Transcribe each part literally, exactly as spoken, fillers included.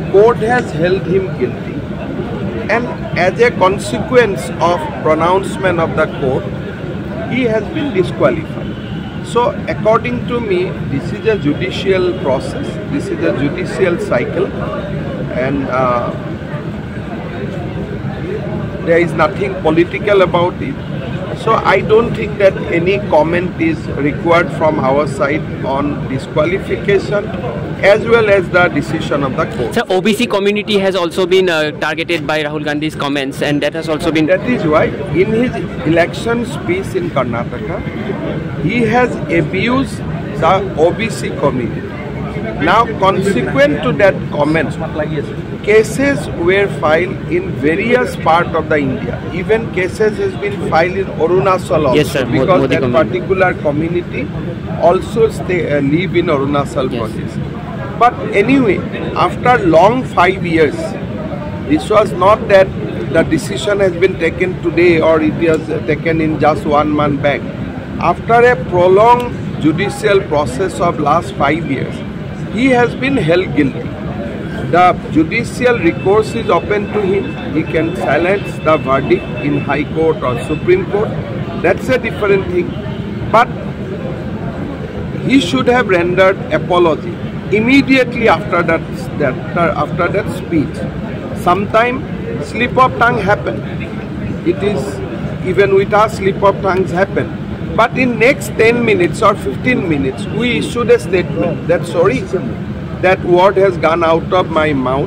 court has held him guilty, and as a consequence of pronouncement of the court, he has been disqualified. So according to me, this is a judicial process, this is a judicial cycle, and uh, there is nothing political about it. So I don't think that any comment is required from our side on disqualification as well as the decision of the court. Sir, O B C community has also been uh, targeted by Rahul Gandhi's comments, and that has also been... That is why in his election speech in Karnataka, he has abused the O B C community. Now, consequent to that comment, cases were filed in various parts of the India. Even cases has been filed in Arunachal also, yes, sir, because Modi that community. particular community also stay, uh, live in Arunachal Yes. Pradesh. But anyway, after long five years, this was not that the decision has been taken today or it was taken in just one month back. After a prolonged judicial process of last five years, he has been held guilty. The judicial recourse is open to him. He can silence the verdict in High Court or Supreme Court. That's a different thing. But he should have rendered apology immediately after that, that after that speech. Sometime slip of tongue happened. It is, even with us, slip of tongues happen. But in next ten minutes or fifteen minutes, we issued a statement that sorry, that word has gone out of my mouth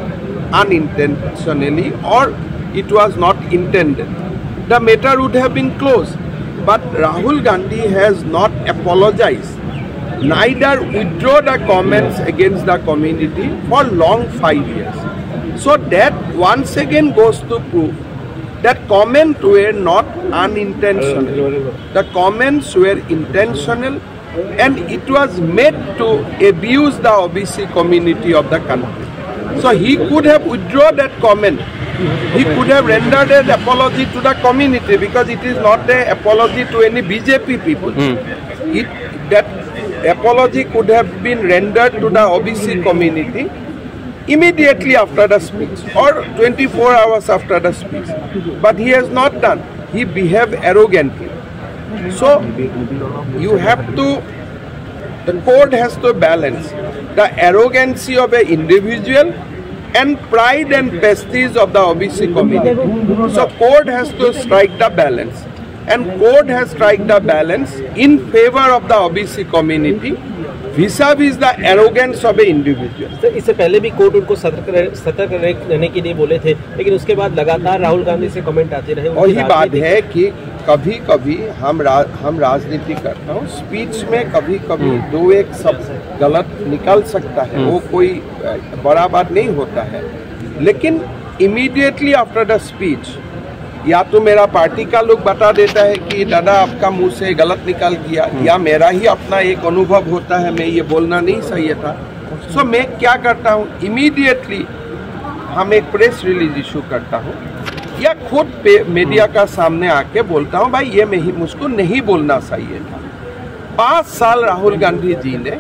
unintentionally or it was not intended. The matter would have been closed. But Rahul Gandhi has not apologized, neither withdraw the comments against the community for long five years. So that once again goes to prove that comments were not unintentional. The comments were intentional, and it was made to abuse the O B C community of the country. So he could have withdrawn that comment. He could have rendered an apology to the community, because it is not an apology to any B J P people. Mm. It, that apology could have been rendered to the O B C community immediately after the speech or twenty-four hours after the speech. But he has not done. He behaved arrogantly. So you have to, the court has to balance the arrogancy of an individual and pride and prestige of the O B C community. So court has to strike the balance, and court has struck the balance in favor of the O B C community vis-a-vis the arrogance of an individual. Sir, इससे पहले भी court उनको सतर्क सतर्क रहने के लिए बोले थे, लेकिन उसके बाद लगातार राहुल गांधी से कमेंट आते रहे। और ही बात है कि कभी कभी हम रा, हम राजनीति करता हूँ, स्पीच में कभी कभी दो एक शब्द गलत निकल सकता है, वो कोई बड़ा बात नहीं होता है। लेकिन इमीडिएटली आफ्टर द स्पीच या तो मेरा पार्टी का लोग बता देता है कि दादा आपका मुंह से गलत निकल गया, या मेरा ही अपना एक अनुभव होता है, मैं ये बोलना नहीं सही था। सो मैं क्या करता हूँ, इमीडिएटली हम एक प्रेस रिलीज इशू करता हूँ या खुद पे मीडिया का सामने आके बोलता हूँ भाई ये मैं ही मुझको नहीं बोलना चाहिए था। पाँच साल राहुल गांधी जी ने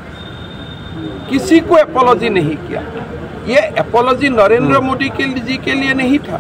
किसी को एपोलॉजी नहीं किया। ये एपोलॉजी नरेंद्र मोदी के जी के लिए नहीं था,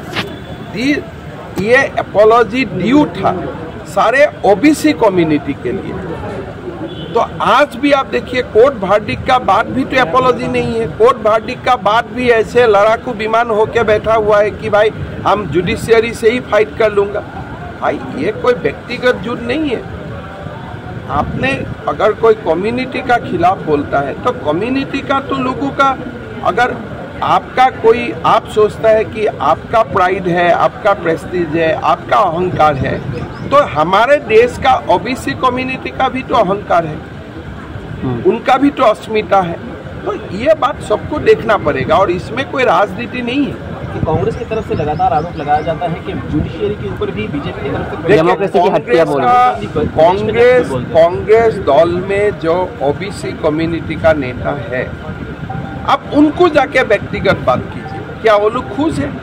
ये एपोलॉजी ड्यू था सारे ओबीसी कम्युनिटी के लिए। तो आज भी आप देखिए, कोर्ट वर्डिक्ट का बाद भी तो एपोलॉजी नहीं है। कोर्ट वर्डिक्ट का बाद भी ऐसे लड़ाकू विमान होके बैठा हुआ है कि भाई हम जुडिशियरी से ही फाइट कर लूंगा। भाई ये कोई व्यक्तिगत युद्ध नहीं है। आपने अगर कोई कम्युनिटी का खिलाफ बोलता है तो कम्युनिटी का तो लोगों का, अगर आपका कोई आप सोचता है कि आपका प्राइड है, आपका प्रेस्टीज है, आपका अहंकार है, तो हमारे देश का ओबीसी कम्युनिटी का भी तो अहंकार है, उनका भी तो अस्मिता है। तो ये बात सबको देखना पड़ेगा और इसमें कोई राजनीति नहीं है। कि कांग्रेस की तरफ से लगातार आरोप लगाया जाता है कि जुडिशियरी के ऊपर भी बीजेपी की तरफ से डेमोक्रेसी की हत्या बोल रही है। कांग्रेस कांग्रेस दल में जो ओबीसी कम्युनिटी का नेता है, आप उनको जाके व्यक्तिगत बात कीजिए, क्या वो लोग खुश है?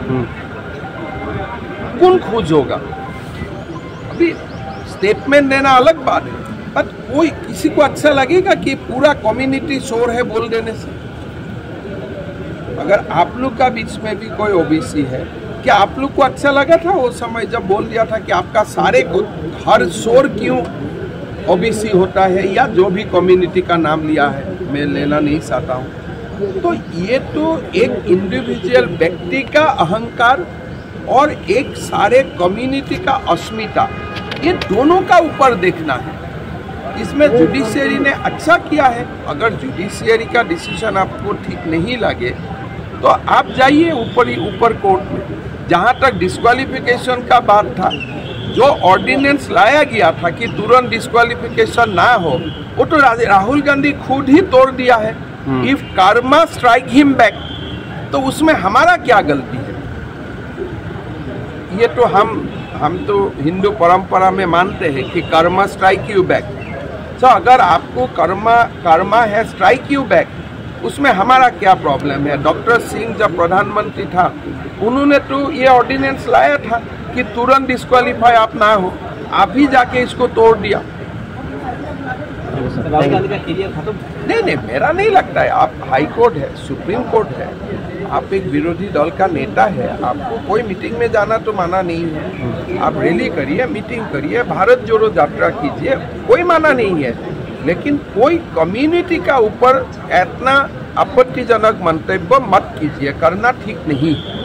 कौन खुश होगा? अभी स्टेटमेंट देना अलग बात है, पर कोई किसी को अच्छा लगेगा कि पूरा कम्युनिटी शोर है बोल देने से? अगर आप लोग का बीच में भी कोई ओबीसी है, क्या आप लोग को अच्छा लगा था वो समय जब बोल दिया था कि आपका सारे को हर शोर क्यों ओबीसी होता है, या जो भी कम्युनिटी का नाम लिया है, मैं लेना नहीं चाहता हूँ। तो ये तो एक इंडिविजुअल व्यक्ति का अहंकार और एक सारे कम्युनिटी का अस्मिता, ये दोनों का ऊपर देखना है। इसमें जुडिशियरी ने अच्छा किया है। अगर जुडिशियरी का डिसीजन आपको ठीक नहीं लगे तो आप जाइए ऊपर ही ऊपर कोर्ट में। जहाँ तक डिस्क्वालिफिकेशन का बात था, जो ऑर्डिनेंस लाया गया था कि तुरंत डिस्क्वालिफिकेशन ना हो, वो तो राहुल गांधी खुद ही तोड़ दिया है। If karma strike him back, तो उसमें हमारा क्या गलती है? ये तो हम हम तो हिंदू परंपरा में मानते हैं कि कर्मा स्ट्राइक यू बैक। तो अगर आपको कर्मा कर्मा है स्ट्राइक यू बैक, उसमें हमारा क्या प्रॉब्लम है? डॉक्टर सिंह जब प्रधानमंत्री था, उन्होंने तो ये ऑर्डिनेंस लाया था कि तुरंत डिस्क्वालीफाई आप ना हो, आप ही जाके इसको तोड़ दिया। राहुल गांधी का करियर खत्म? नहीं नहीं, मेरा नहीं लगता है। आप हाई कोर्ट है, सुप्रीम कोर्ट है, आप एक विरोधी दल का नेता है, आपको कोई मीटिंग में जाना तो माना नहीं है। आप रैली करिए, मीटिंग करिए, भारत जोड़ो यात्रा कीजिए, कोई माना नहीं है। लेकिन कोई कम्युनिटी का ऊपर इतना आपत्तिजनक मंतव्य मत कीजिए, करना ठीक नहीं है।